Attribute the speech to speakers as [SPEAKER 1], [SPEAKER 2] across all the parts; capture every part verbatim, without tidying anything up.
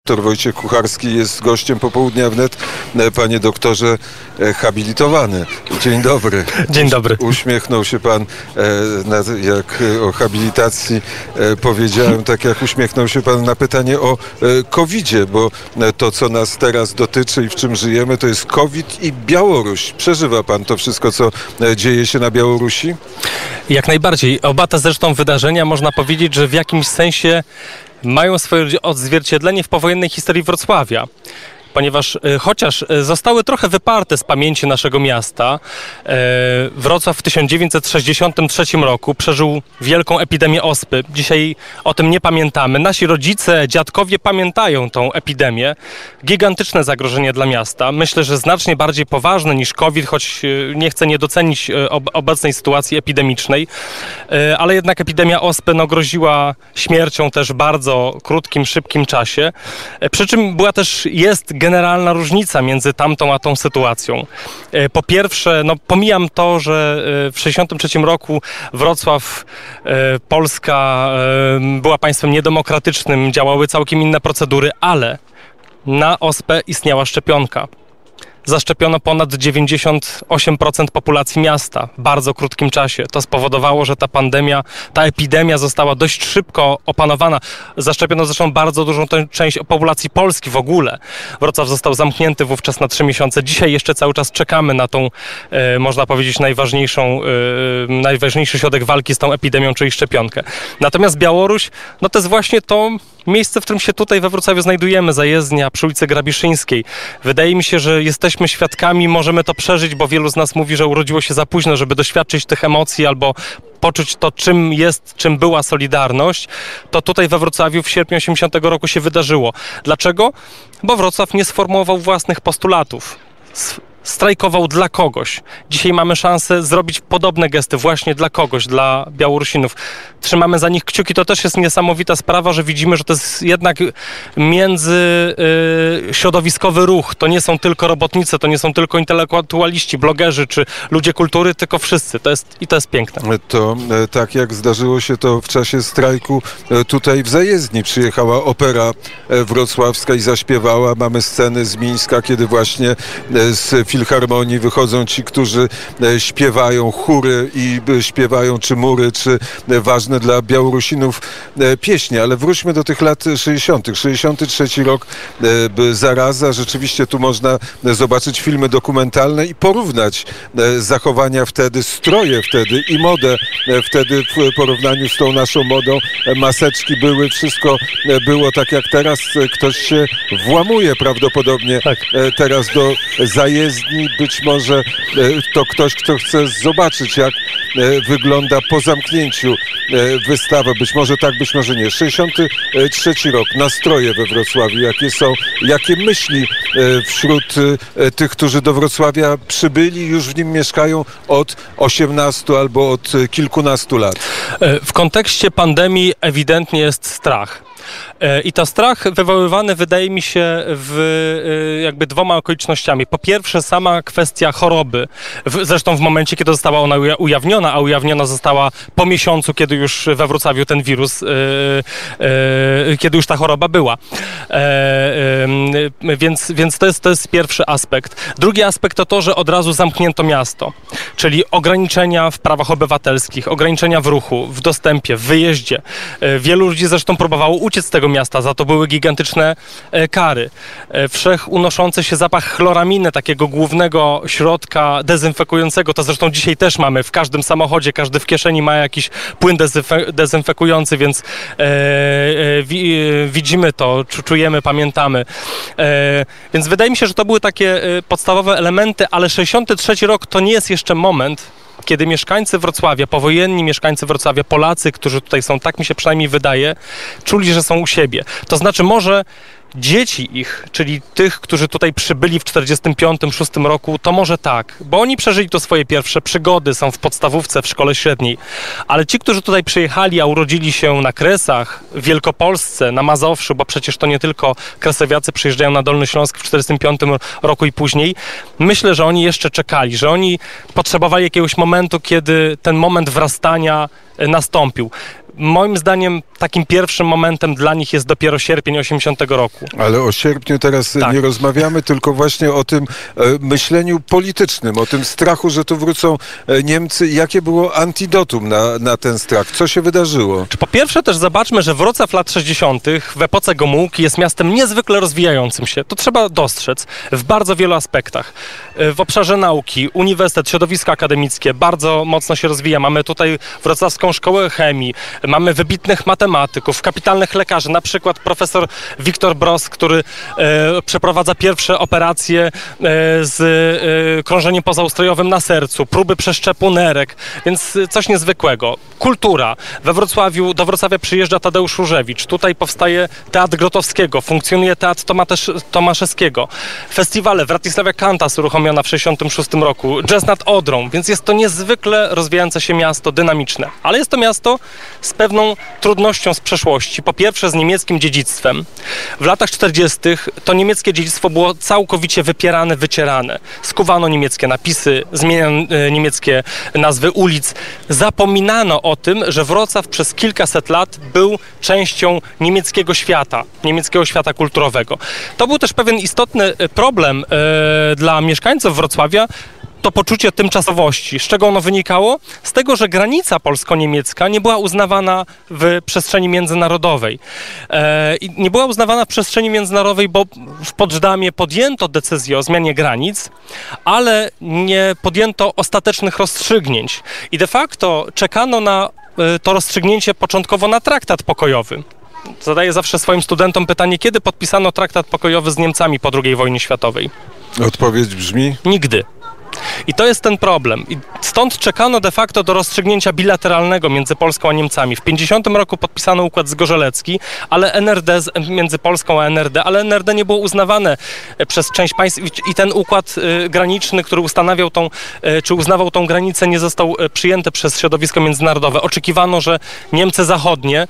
[SPEAKER 1] Doktor Wojciech Kucharski jest gościem Popołudnia Wnet. Panie doktorze, habilitowany. Dzień dobry.
[SPEAKER 2] Dzień dobry.
[SPEAKER 1] Uśmiechnął się pan, jak o habilitacji powiedziałem, tak jak uśmiechnął się pan na pytanie o kowidzie, bo to, co nas teraz dotyczy i w czym żyjemy, to jest COVID i Białoruś. Przeżywa pan to wszystko, co dzieje się na Białorusi?
[SPEAKER 2] Jak najbardziej. Oba te zresztą wydarzenia, można powiedzieć, że w jakimś sensie mają swoje odzwierciedlenie w powojennej historii Wrocławia. Ponieważ e, chociaż zostały trochę wyparte z pamięci naszego miasta, e, Wrocław w tysiąc dziewięćset sześćdziesiątym trzecim roku przeżył wielką epidemię ospy. Dzisiaj o tym nie pamiętamy. Nasi rodzice, dziadkowie pamiętają tą epidemię. Gigantyczne zagrożenie dla miasta. Myślę, że znacznie bardziej poważne niż COVID, choć e, nie chcę nie docenić e, ob obecnej sytuacji epidemicznej, e, ale jednak epidemia ospy no, groziła śmiercią też w bardzo krótkim, szybkim czasie. E, przy czym była też, jest generalna różnica między tamtą a tą sytuacją. Po pierwsze, no pomijam to, że w sześćdziesiątym trzecim roku Wrocław, Polska była państwem niedemokratycznym, działały całkiem inne procedury, ale na ospę istniała szczepionka. Zaszczepiono ponad dziewięćdziesiąt osiem procent populacji miasta w bardzo krótkim czasie. To spowodowało, że ta pandemia, ta epidemia została dość szybko opanowana. Zaszczepiono zresztą bardzo dużą część populacji Polski w ogóle. Wrocław został zamknięty wówczas na trzy miesiące. Dzisiaj jeszcze cały czas czekamy na tą, e, można powiedzieć, najważniejszą, e, najważniejszy środek walki z tą epidemią, czyli szczepionkę. Natomiast Białoruś, no to jest właśnie to miejsce, w którym się tutaj we Wrocławiu znajdujemy, zajezdnia przy ulicy Grabiszyńskiej. Wydaje mi się, że jesteśmy świadkami, możemy to przeżyć, bo wielu z nas mówi, że urodziło się za późno, żeby doświadczyć tych emocji albo poczuć to, czym jest, czym była Solidarność. To tutaj we Wrocławiu w sierpniu osiemdziesiątego roku się wydarzyło. Dlaczego? Bo Wrocław nie sformułował własnych postulatów. Strajkował dla kogoś. Dzisiaj mamy szansę zrobić podobne gesty właśnie dla kogoś, dla Białorusinów. Trzymamy za nich kciuki. To też jest niesamowita sprawa, że widzimy, że to jest jednak międzyśrodowiskowy ruch. To nie są tylko robotnicy, to nie są tylko intelektualiści, blogerzy czy ludzie kultury, tylko wszyscy. To jest, i to jest piękne.
[SPEAKER 1] To tak jak zdarzyło się to w czasie strajku tutaj w zajezdni. Przyjechała opera wrocławska i zaśpiewała. Mamy sceny z Mińska, kiedy właśnie z filharmonii wychodzą ci, którzy śpiewają chóry i śpiewają czy mury, czy ważne dla Białorusinów pieśnie. Ale wróćmy do tych lat sześćdziesiątych. sześćdziesiąty trzeci rok, zaraza. Rzeczywiście tu można zobaczyć filmy dokumentalne i porównać zachowania wtedy, stroje wtedy i modę wtedy w porównaniu z tą naszą modą. Maseczki były, wszystko było tak jak teraz. Ktoś się włamuje prawdopodobnie tak. teraz do zajezdni. Być może to ktoś, kto chce zobaczyć, jak wygląda po zamknięciu wystawa. Być może tak, być może nie. sześćdziesiąty trzeci rok. Nastroje we Wrocławiu. Jakie są, jakie myśli wśród tych, którzy do Wrocławia przybyli, już w nim mieszkają od osiemnastu albo od kilkunastu lat?
[SPEAKER 2] W kontekście pandemii ewidentnie jest strach. I to strach wywoływany wydaje mi się w jakby dwoma okolicznościami. Po pierwsze sama kwestia choroby. Zresztą w momencie, kiedy została ona ujawniona, a ujawniona została po miesiącu, kiedy już we Wrocławiu ten wirus, kiedy już ta choroba była. Więc, więc to jest, to jest pierwszy aspekt. Drugi aspekt to to, że od razu zamknięto miasto. Czyli ograniczenia w prawach obywatelskich, ograniczenia w ruchu, w dostępie, w wyjeździe. Wielu ludzi zresztą próbowało uciec z tego miasta, za to były gigantyczne e, kary. E, wszech unoszący się zapach chloraminy, takiego głównego środka dezynfekującego, to zresztą dzisiaj też mamy w każdym samochodzie, każdy w kieszeni ma jakiś płyn dezynfe dezynfekujący, więc e, e, wi widzimy to, czujemy, pamiętamy. E, więc wydaje mi się, że to były takie e, podstawowe elementy, ale sześćdziesiąty trzeci rok to nie jest jeszcze moment, kiedy mieszkańcy Wrocławia, powojenni mieszkańcy Wrocławia, Polacy, którzy tutaj są, tak mi się przynajmniej wydaje, czuli, że są u siebie. To znaczy może dzieci ich, czyli tych, którzy tutaj przybyli w czterdziestym piątym szóstym roku, to może tak, bo oni przeżyli to swoje pierwsze przygody, są w podstawówce, w szkole średniej. Ale ci, którzy tutaj przyjechali, a urodzili się na Kresach, w Wielkopolsce, na Mazowszu, bo przecież to nie tylko kresowiacy przyjeżdżają na Dolny Śląsk w czterdziestym piątym roku i później, myślę, że oni jeszcze czekali, że oni potrzebowali jakiegoś momentu, kiedy ten moment wrastania nastąpił. moim zdaniem takim pierwszym momentem dla nich jest dopiero sierpień osiemdziesiątego roku.
[SPEAKER 1] Ale o sierpniu teraz tak. nie rozmawiamy, tylko właśnie o tym e, myśleniu politycznym, o tym strachu, że tu wrócą e, Niemcy. Jakie było antidotum na, na ten strach? Co się wydarzyło?
[SPEAKER 2] Po pierwsze też zobaczmy, że Wrocław lat sześćdziesiątych w epoce Gomułki jest miastem niezwykle rozwijającym się. To trzeba dostrzec w bardzo wielu aspektach. W obszarze nauki, uniwersytet, środowisko akademickie bardzo mocno się rozwija. Mamy tutaj Wrocławską Szkołę Chemii, mamy wybitnych matematyków, kapitalnych lekarzy, na przykład profesor Wiktor Bross, który e, przeprowadza pierwsze operacje e, z e, krążeniem pozaustrojowym na sercu, próby przeszczepu nerek, więc coś niezwykłego. Kultura. We Wrocławiu, do Wrocławia przyjeżdża Tadeusz Różewicz. Tutaj powstaje Teatr Grotowskiego, funkcjonuje Teatr Tomatesz, Tomaszewskiego. Festiwale, Wratysławia Kantas uruchomiona w sześćdziesiątym szóstym roku, Jazz nad Odrą, więc jest to niezwykle rozwijające się miasto, dynamiczne. Ale jest to miasto z pewną trudnością z przeszłości. Po pierwsze z niemieckim dziedzictwem. W latach czterdziestych to niemieckie dziedzictwo było całkowicie wypierane, wycierane. Skuwano niemieckie napisy, zmieniano e, niemieckie nazwy ulic. Zapominano o tym, że Wrocław przez kilkaset lat był częścią niemieckiego świata, niemieckiego świata kulturowego. To był też pewien istotny problem e, dla mieszkańców Wrocławia, to poczucie tymczasowości. Z czego ono wynikało? Z tego, że granica polsko-niemiecka nie była uznawana w przestrzeni międzynarodowej. E, i nie była uznawana w przestrzeni międzynarodowej, bo w Poczdamie podjęto decyzję o zmianie granic, ale nie podjęto ostatecznych rozstrzygnięć. I de facto czekano na e, to rozstrzygnięcie początkowo na traktat pokojowy. Zadaję zawsze swoim studentom pytanie, kiedy podpisano traktat pokojowy z Niemcami po drugiej wojnie światowej?
[SPEAKER 1] Odpowiedź brzmi?
[SPEAKER 2] Nigdy. I to jest ten problem. I stąd czekano de facto do rozstrzygnięcia bilateralnego między Polską a Niemcami. W pięćdziesiątym roku podpisano układ zgorzelecki, ale N R D z, między Polską a N R D, ale N R D nie było uznawane przez część państw i ten układ y, graniczny, który ustanawiał tą, y, czy uznawał tą granicę, nie został y, przyjęty przez środowisko międzynarodowe. Oczekiwano, że Niemcy zachodnie,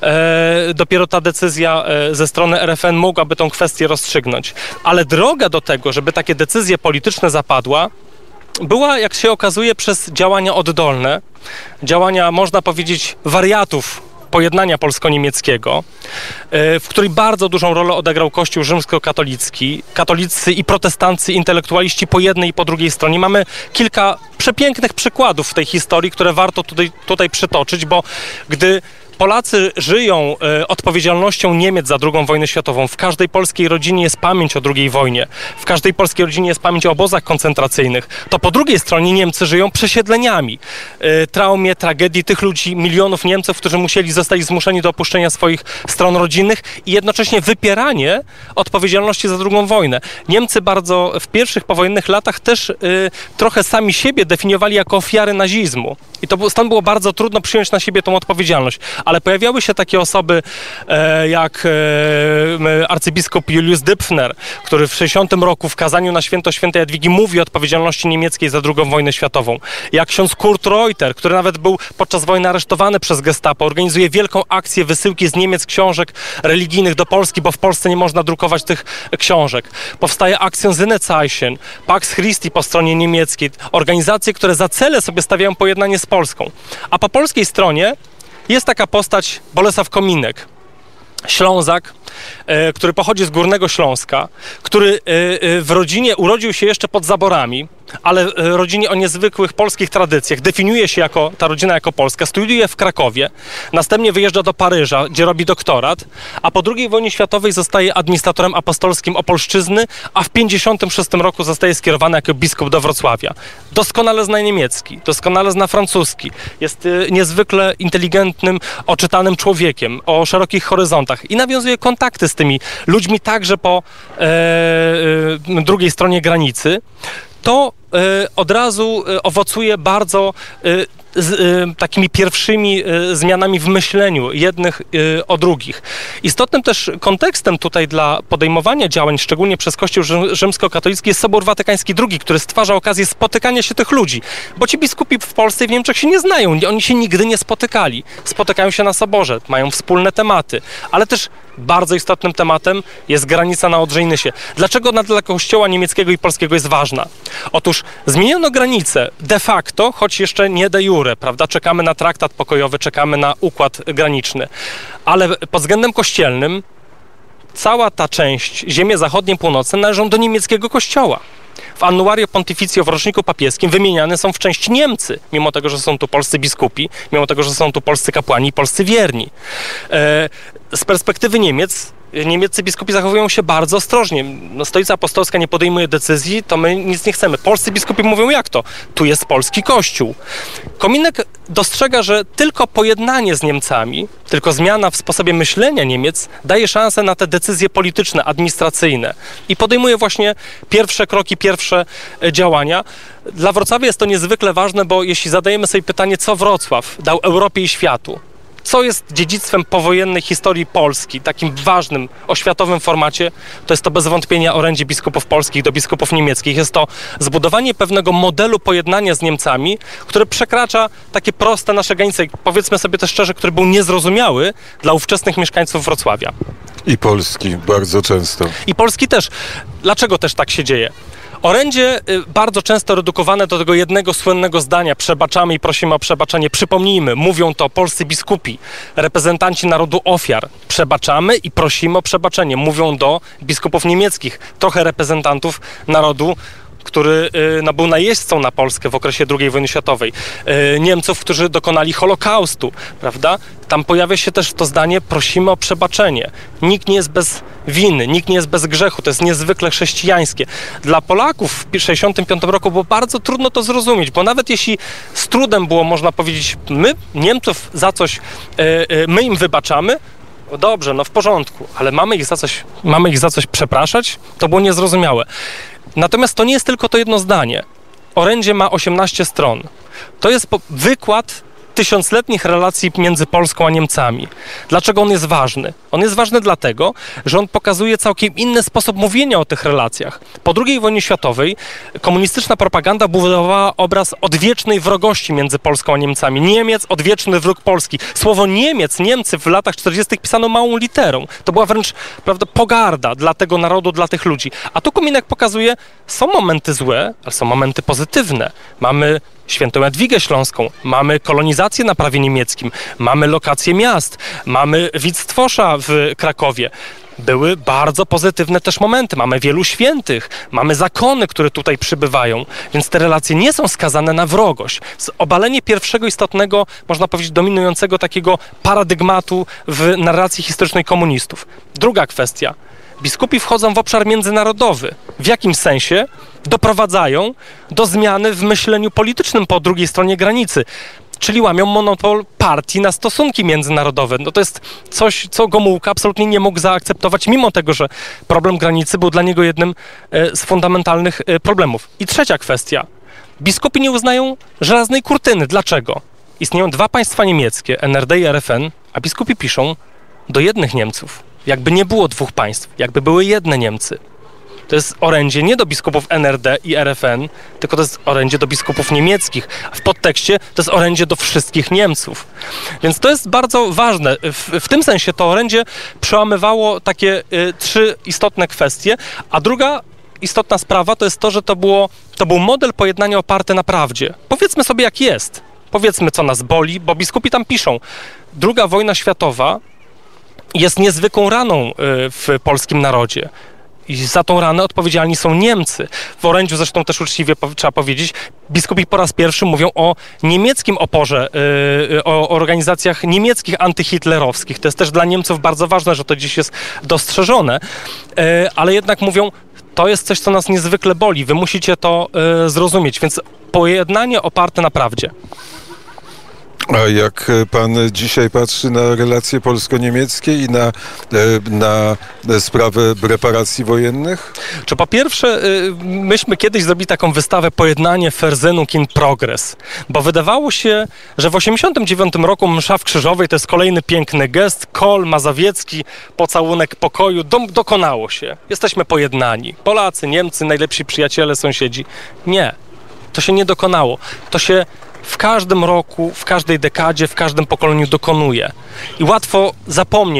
[SPEAKER 2] y, dopiero ta decyzja y, ze strony R F N mogłaby tą kwestię rozstrzygnąć. Ale droga do tego, żeby takie decyzje polityczne zapadła, była, jak się okazuje, przez działania oddolne, działania, można powiedzieć, wariatów pojednania polsko-niemieckiego, w której bardzo dużą rolę odegrał Kościół rzymskokatolicki, katolicy i protestancy, intelektualiści po jednej i po drugiej stronie. Mamy kilka przepięknych przykładów w tej historii, które warto tutaj, tutaj przytoczyć, bo gdy Polacy żyją e, odpowiedzialnością Niemiec za drugą wojnę światową. W każdej polskiej rodzinie jest pamięć o drugiej wojnie. W każdej polskiej rodzinie jest pamięć o obozach koncentracyjnych. To po drugiej stronie Niemcy żyją przesiedleniami. E, traumie, tragedii tych ludzi, milionów Niemców, którzy musieli zostać zmuszeni do opuszczenia swoich stron rodzinnych i jednocześnie wypieranie odpowiedzialności za drugą wojnę. Niemcy bardzo w pierwszych powojennych latach też e, trochę sami siebie definiowali jako ofiary nazizmu. I to stąd było bardzo trudno przyjąć na siebie tą odpowiedzialność. Ale pojawiały się takie osoby e, jak e, arcybiskup Julius Dypfner, który w sześćdziesiątym roku w kazaniu na święto świętej Jadwigi mówi o odpowiedzialności niemieckiej za drugą wojnę światową. Jak ksiądz Kurt Reuter, który nawet był podczas wojny aresztowany przez Gestapo, organizuje wielką akcję wysyłki z Niemiec książek religijnych do Polski, bo w Polsce nie można drukować tych książek. Powstaje Aktionsynezeichen, Pax Christi po stronie niemieckiej, organizacje, które za cele sobie stawiają pojednanie z Polską. A po polskiej stronie jest taka postać Bolesław Kominek, Ślązak, e, który pochodzi z Górnego Śląska, który e, e, w rodzinie urodził się jeszcze pod zaborami, ale e, rodzinie o niezwykłych polskich tradycjach. Definiuje się jako, ta rodzina jako polska, studiuje w Krakowie, następnie wyjeżdża do Paryża, gdzie robi doktorat, a po drugiej wojnie światowej zostaje administratorem apostolskim Opolszczyzny, a w pięćdziesiątym szóstym roku zostaje skierowany jako biskup do Wrocławia. Doskonale zna niemiecki, doskonale zna francuski. Jest e, niezwykle inteligentnym, oczytanym człowiekiem o szerokich horyzontach i nawiązuje kontakty z tymi ludźmi także po e, e, drugiej stronie granicy. To e, od razu e, owocuje bardzo e, z e, takimi pierwszymi e, zmianami w myśleniu jednych e, o drugich. Istotnym też kontekstem tutaj dla podejmowania działań, szczególnie przez Kościół rzym, rzymskokatolicki, jest Sobór Watykański drugi, który stwarza okazję spotykania się tych ludzi. Bo ci biskupi w Polsce i w Niemczech się nie znają, oni się nigdy nie spotykali. Spotykają się na Soborze, mają wspólne tematy, ale też bardzo istotnym tematem jest granica na Odrze-Nysie. Dlaczego ona dla kościoła niemieckiego i polskiego jest ważna? Otóż zmieniono granicę de facto, choć jeszcze nie de jure, prawda? Czekamy na traktat pokojowy, czekamy na układ graniczny. Ale pod względem kościelnym cała ta część, ziemie zachodnie, północne należą do niemieckiego kościoła. W Annuario Pontificio w roczniku papieskim wymieniane są w części Niemcy, mimo tego, że są tu polscy biskupi, mimo tego, że są tu polscy kapłani i polscy wierni. E, z perspektywy Niemiec, niemieccy biskupi zachowują się bardzo ostrożnie. No, Stolica Apostolska nie podejmuje decyzji, to my nic nie chcemy. Polscy biskupi mówią, jak to? Tu jest polski kościół. Kominek dostrzega, że tylko pojednanie z Niemcami, tylko zmiana w sposobie myślenia Niemiec daje szansę na te decyzje polityczne, administracyjne i podejmuje właśnie pierwsze kroki, pierwsze działania. Dla Wrocławia jest to niezwykle ważne, bo jeśli zadajemy sobie pytanie, co Wrocław dał Europie i światu, co jest dziedzictwem powojennej historii Polski, takim ważnym, oświatowym formacie, to jest to bez wątpienia orędzie biskupów polskich do biskupów niemieckich. Jest to zbudowanie pewnego modelu pojednania z Niemcami, który przekracza takie proste nasze granice. Powiedzmy sobie też szczerze, który był niezrozumiały dla ówczesnych mieszkańców Wrocławia.
[SPEAKER 1] I Polski bardzo często.
[SPEAKER 2] I Polski też. Dlaczego też tak się dzieje? Orędzie bardzo często redukowane do tego jednego słynnego zdania: przebaczamy i prosimy o przebaczenie. Przypomnijmy, mówią to polscy biskupi, reprezentanci narodu ofiar. Przebaczamy i prosimy o przebaczenie. Mówią do biskupów niemieckich, trochę reprezentantów narodu, który no, był najeźdźcą na Polskę w okresie drugiej wojny światowej. Niemców, którzy dokonali Holokaustu, prawda? Tam pojawia się też to zdanie: prosimy o przebaczenie. Nikt nie jest bez winy, nikt nie jest bez grzechu. To jest niezwykle chrześcijańskie. Dla Polaków w tysiąc dziewięćset sześćdziesiątym piątym roku było bardzo trudno to zrozumieć, bo nawet jeśli z trudem było można powiedzieć, my Niemców za coś, my im wybaczamy, dobrze, no w porządku, ale mamy ich za coś, mamy ich za coś przepraszać? To było niezrozumiałe. Natomiast to nie jest tylko to jedno zdanie. Orędzie ma osiemnaście stron. To jest wykład tysiącletnich relacji między Polską a Niemcami. Dlaczego on jest ważny? On jest ważny dlatego, że on pokazuje całkiem inny sposób mówienia o tych relacjach. Po drugiej wojnie światowej komunistyczna propaganda budowała obraz odwiecznej wrogości między Polską a Niemcami. Niemiec, odwieczny wróg Polski. Słowo Niemiec, Niemcy w latach czterdziestych pisano małą literą. To była wręcz, prawda, pogarda dla tego narodu, dla tych ludzi. A tu Kominek pokazuje, są momenty złe, ale są momenty pozytywne. Mamy Świętą Jadwigę Śląską, mamy kolonizację na prawie niemieckim, mamy lokację miast, mamy Wittstwosza w Krakowie. Były bardzo pozytywne też momenty. Mamy wielu świętych, mamy zakony, które tutaj przybywają, więc te relacje nie są skazane na wrogość. Obalenie pierwszego istotnego, można powiedzieć, dominującego takiego paradygmatu w narracji historycznej komunistów. Druga kwestia. Biskupi wchodzą w obszar międzynarodowy. W jakim sensie? Doprowadzają do zmiany w myśleniu politycznym po drugiej stronie granicy, czyli łamią monopol partii na stosunki międzynarodowe. No to jest coś, co Gomułka absolutnie nie mógł zaakceptować, mimo tego, że problem granicy był dla niego jednym z fundamentalnych problemów. I trzecia kwestia. Biskupi nie uznają żelaznej kurtyny. Dlaczego? Istnieją dwa państwa niemieckie, N R D i R F N, a biskupi piszą do jednych Niemców. Jakby nie było dwóch państw, jakby były jedne Niemcy. To jest orędzie nie do biskupów N R D i R F N, tylko to jest orędzie do biskupów niemieckich. A w podtekście to jest orędzie do wszystkich Niemców. Więc to jest bardzo ważne. W, w tym sensie to orędzie przełamywało takie y, trzy istotne kwestie, a druga istotna sprawa to jest to, że to, było, to był model pojednania oparty na prawdzie. Powiedzmy sobie, jak jest. Powiedzmy, co nas boli, bo biskupi tam piszą. Druga wojna światowa jest niezwykłą raną w polskim narodzie. I za tą ranę odpowiedzialni są Niemcy. W orędziu zresztą też uczciwie trzeba powiedzieć, biskupi po raz pierwszy mówią o niemieckim oporze, o organizacjach niemieckich antyhitlerowskich. To jest też dla Niemców bardzo ważne, że to dziś jest dostrzeżone, ale jednak mówią, to jest coś, co nas niezwykle boli. Wy musicie to zrozumieć. Więc pojednanie oparte na prawdzie.
[SPEAKER 1] A jak pan dzisiaj patrzy na relacje polsko-niemieckie i na, na sprawę reparacji wojennych?
[SPEAKER 2] Czy po pierwsze, myśmy kiedyś zrobili taką wystawę Pojednanie Versöhnung in Progress, bo wydawało się, że w osiemdziesiątym dziewiątym roku msza w Krzyżowej to jest kolejny piękny gest, Kol Mazowiecki, pocałunek pokoju, do, dokonało się. Jesteśmy pojednani. Polacy, Niemcy, najlepsi przyjaciele, sąsiedzi. Nie, to się nie dokonało. To się w każdym roku, w każdej dekadzie, w każdym pokoleniu dokonuje. I łatwo zapomnieć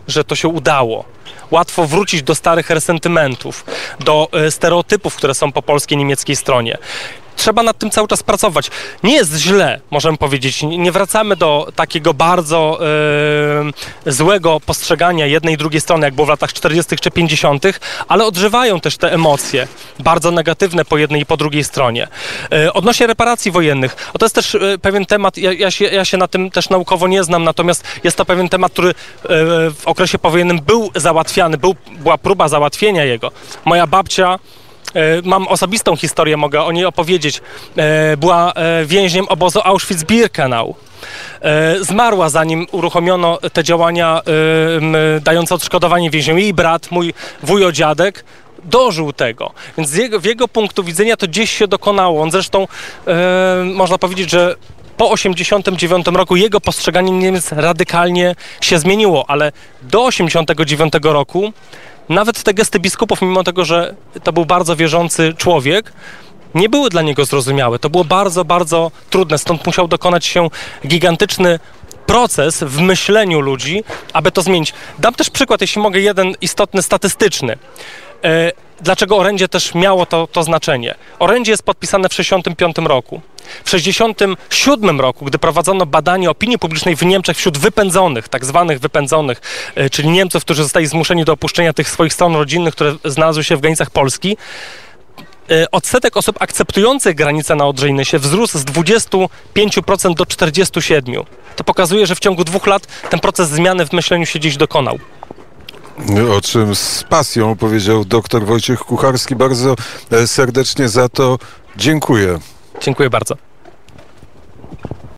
[SPEAKER 2] że to się udało. Łatwo wrócić do starych resentymentów, do e, stereotypów, które są po polskiej, niemieckiej stronie. Trzeba nad tym cały czas pracować. Nie jest źle, możemy powiedzieć. Nie wracamy do takiego bardzo e, złego postrzegania jednej i drugiej strony, jak było w latach czterdziestych czy pięćdziesiątych, ale odżywają też te emocje, bardzo negatywne po jednej i po drugiej stronie. E, odnośnie reparacji wojennych, o to jest też e, pewien temat, ja, ja, się, ja się na tym też naukowo nie znam, natomiast jest to pewien temat, który e, w okresie powojennym był załatwiany, był, była próba załatwienia jego. Moja babcia, mam osobistą historię, mogę o niej opowiedzieć. Była więźniem obozu Auschwitz-Birkenau. Zmarła, zanim uruchomiono te działania dające odszkodowanie więźniom. Jej brat, mój wujo-dziadek, dożył tego. Więc z jego, w jego punktu widzenia to gdzieś się dokonało. On zresztą, można powiedzieć, że po osiemdziesiątym dziewiątym roku jego postrzeganie Niemiec radykalnie się zmieniło, ale do osiemdziesiątego dziewiątego roku nawet te gesty biskupów, mimo tego, że to był bardzo wierzący człowiek, nie były dla niego zrozumiałe. To było bardzo, bardzo trudne. Stąd musiał dokonać się gigantyczny proces w myśleniu ludzi, aby to zmienić. Dam też przykład, jeśli mogę, jeden istotny, statystyczny. E, dlaczego orędzie też miało to, to znaczenie? Orędzie jest podpisane w sześćdziesiątym piątym roku. W sześćdziesiątym siódmym roku, gdy prowadzono badanie opinii publicznej w Niemczech wśród wypędzonych, tak zwanych wypędzonych, e, czyli Niemców, którzy zostali zmuszeni do opuszczenia tych swoich stron rodzinnych, które znalazły się w granicach Polski, e, odsetek osób akceptujących granicę na Odrze-Inysie wzrósł z dwudziestu pięciu procent do czterdziestu siedmiu procent. To pokazuje, że w ciągu dwóch lat ten proces zmiany w myśleniu się gdzieś dokonał.
[SPEAKER 1] O czym z pasją powiedział dr Wojciech Kucharski. Bardzo serdecznie za to dziękuję.
[SPEAKER 2] Dziękuję bardzo.